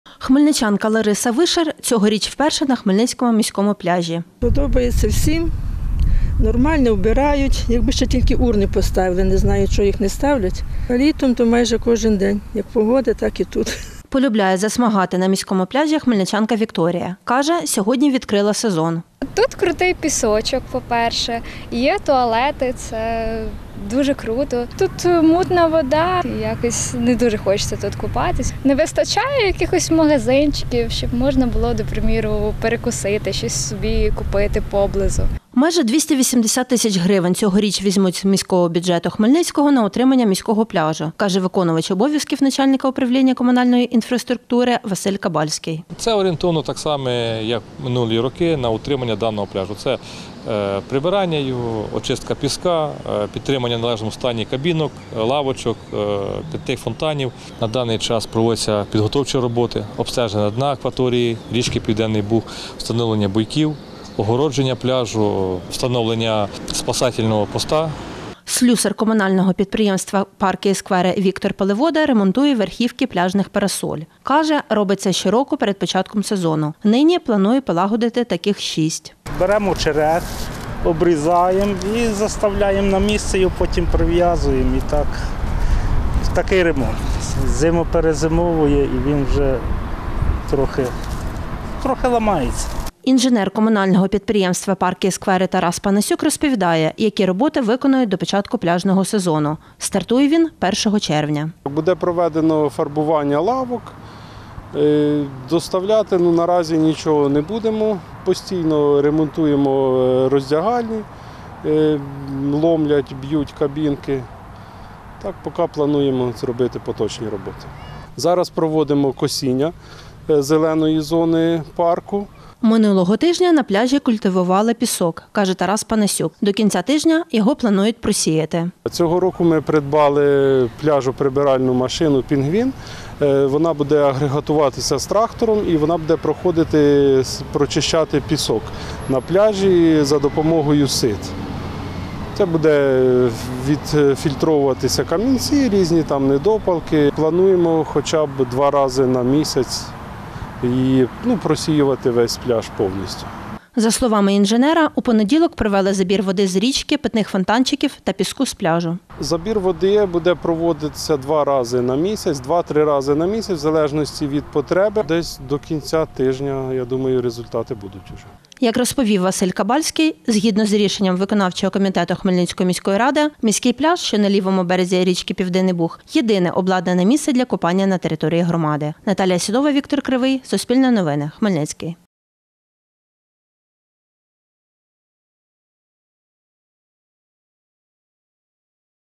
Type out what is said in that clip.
Хмельничанка Лариса Вишер цьогоріч вперше на Хмельницькому міському пляжі. Подобається всім, нормально вбирають, якби ще тільки урни поставили, не знаю, чого їх не ставлять. А літом то майже кожен день, як погода, так і тут. Полюбляє засмагати на міському пляжі хмельничанка Вікторія. Каже, сьогодні відкрила сезон. Тут крутий пісочок, по-перше, є туалети, це дуже круто. Тут мутна вода, якось не дуже хочеться тут купатись. Не вистачає якихось магазинчиків, щоб можна було, до приміру, перекусити, щось собі купити поблизу. Майже 280 тисяч гривень цьогоріч візьмуть з міського бюджету Хмельницького на утримання міського пляжу, каже виконувач обов'язків начальника управління комунальної інфраструктури Василь Кабальський. Це орієнтовно так само, як минулі роки, на утримання даного пляжу. Це прибирання його, очистка піска, підтримання в належному стані кабінок, лавочок, питних фонтанів. На даний час проводяться підготовчі роботи, обстеження дна акваторії, річки Південний Буг, встановлення буйків, огородження пляжу, встановлення спасательного поста. Слюсар комунального підприємства «Парки і сквери» Віктор Паливода ремонтує верхівки пляжних парасоль. Каже, робить це щороку перед початком сезону. Нині планує полагодити таких 6. Беремо очерет, обрізаємо і заставляємо на місце, і потім прив'язуємо. І так, такий ремонт. Зиму перезимовує і він вже трохи ламається. Інженер комунального підприємства «Парки і сквери» Тарас Панасюк розповідає, які роботи виконують до початку пляжного сезону. Стартує він 1 червня. Буде проведено фарбування лавок. Доставляти наразі нічого не будемо. Постійно ремонтуємо роздягальні, ломлять, б'ють кабінки. Так, поки плануємо зробити поточні роботи. Зараз проводимо косіння зеленої зони парку. Минулого тижня на пляжі культивували пісок, каже Тарас Панасюк. До кінця тижня його планують просіяти. Цього року ми придбали пляжоприбиральну машину «Пінгвін». Вона буде агрегатуватися з трактором і вона буде прочищати пісок на пляжі за допомогою сит. Це буде відфільтровуватися камінці, різні там недопалки. Плануємо хоча б 2 рази на місяць і просіювати весь пляж повністю. За словами інженера, у понеділок провели забір води з річки, питних фонтанчиків та піску з пляжу. Забір води буде проводитися 2 рази на місяць, 2-3 рази на місяць, в залежності від потреби. Десь до кінця тижня, я думаю, результати будуть уже. Як розповів Василь Кабальський, згідно з рішенням виконавчого комітету Хмельницької міської ради, міський пляж, що на лівому березі річки Південний Буг, єдине обладнане місце для купання на території громади. Наталія Сідова, Віктор Кривий, Суспільне новини, Хмельницький.